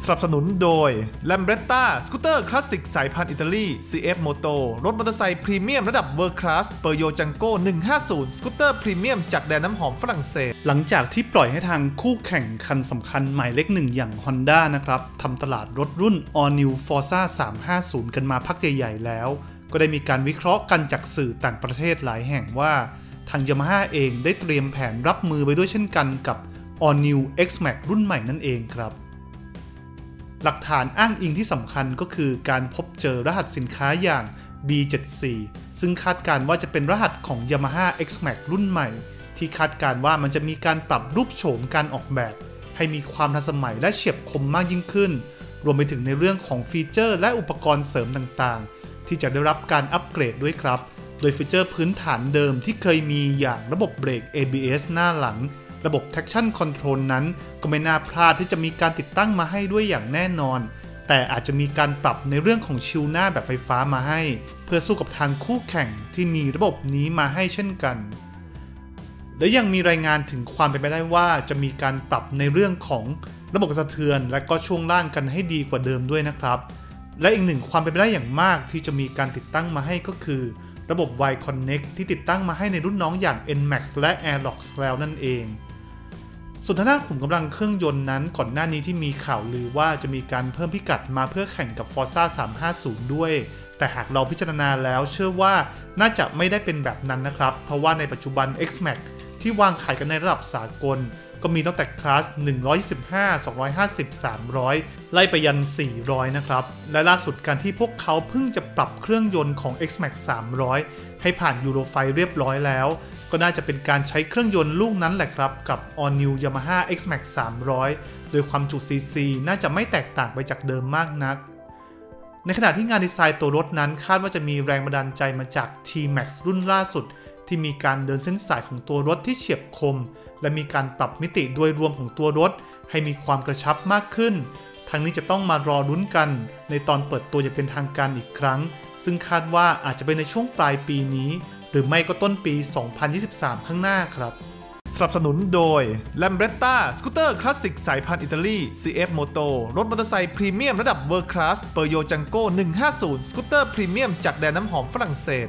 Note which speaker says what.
Speaker 1: สนับสนุนโดย Lambretta สกูตเตอร์คลาสสิกสายพันธุ์อิตาลี CF Moto รถมอเตอร์ไซค์พรีเมียมระดับ World Class Peugeot Django 150 สกูตเตอร์พรีเมียมจากแดนน้ำหอมฝรั่งเศส
Speaker 2: หลังจากที่ปล่อยให้ทางคู่แข่งคันสำคัญหมายเลขหนึ่งอย่าง Honda นะครับทำตลาดรถรุ่น All New Forza 350 กันมาพักใหญ่ๆแล้วก็ได้มีการวิเคราะห์กันจากสื่อต่างประเทศหลายแห่งว่าทาง Yamaha เองได้เตรียมแผนรับมือไปด้วยเช่นกันกับ All New X-Max รุ่นใหม่นั่นเองครับหลักฐานอ้างอิงที่สำคัญก็คือการพบเจอรหัสสินค้าอย่าง B74 ซึ่งคาดการณ์ว่าจะเป็นรหัสของ Yamaha X-Max รุ่นใหม่ที่คาดการณ์ว่ามันจะมีการปรับรูปโฉมการออกแบบให้มีความทันสมัยและเฉียบคมมากยิ่งขึ้นรวมไปถึงในเรื่องของฟีเจอร์และอุปกรณ์เสริมต่างๆที่จะได้รับการอัปเกรดด้วยครับโดยฟีเจอร์พื้นฐานเดิมที่เคยมีอย่างระบบเบรก ABS หน้าหลังระบบ traction control นั้นก็ไม่น่าพลาดที่จะมีการติดตั้งมาให้ด้วยอย่างแน่นอนแต่อาจจะมีการปรับในเรื่องของชิลหน้าแบบไฟฟ้ามาให้เพื่อสู้กับทางคู่แข่งที่มีระบบนี้มาให้เช่นกันและยังมีรายงานถึงความเป็นไปได้ว่าจะมีการปรับในเรื่องของระบบสะเทือนและก็ช่วงล่างกันให้ดีกว่าเดิมด้วยนะครับและอีกหนึ่งความเป็นไปได้อย่างมากที่จะมีการติดตั้งมาให้ก็คือระบบ Y Connect ที่ติดตั้งมาให้ในรุ่นน้องอย่าง NMAX และ Airlox แล้วนั่นเองส่วนทางด้านขุมกำลังเครื่องยนต์นั้นก่อนหน้านี้ที่มีข่าวลือว่าจะมีการเพิ่มพิกัดมาเพื่อแข่งกับ Forza 350 ด้วยแต่หากเราพิจารณาแล้วเชื่อว่าน่าจะไม่ได้เป็นแบบนั้นนะครับเพราะว่าในปัจจุบัน X-Max ที่วางขายกันในระดับสากลก็มีตั้งแต่คลาส125 250 300ไล่ไปยัน400นะครับและล่าสุดการที่พวกเขาเพิ่งจะปรับเครื่องยนต์ของ X-Max 300ให้ผ่านยูโรไฟเรียบร้อยแล้วก็น่าจะเป็นการใช้เครื่องยนต์ลูกนั้นแหละครับกับ All New Yamaha X-Max 300โดยความจุ CC น่าจะไม่แตกต่างไปจากเดิมมากนักในขณะที่งานดีไซน์ตัวรถนั้นคาดว่าจะมีแรงบันดาลใจมาจาก T-Max รุ่นล่าสุดที่มีการเดินเส้นสายของตัวรถที่เฉียบคมและมีการปรับมิติโดยรวมของตัวรถให้มีความกระชับมากขึ้นทั้งนี้จะต้องมารอลุ้นกันในตอนเปิดตัวอย่างเป็นทางการอีกครั้งซึ่งคาดว่าอาจจะเป็นในช่วงปลายปีนี้หรือไม่ก็ต้นปี 2023 ข้างหน้าครับ
Speaker 1: สนับสนุนโดย Lambretta สกูตเตอร์คลาสสิกสายพันธุ์อิตาลี CF Moto รถมอเตอร์ไซค์พรีเมียมระดับ World Class Peugeot Django 150 สกูตเตอร์พรีเมียมจากแดนน้ำหอมฝรั่งเศส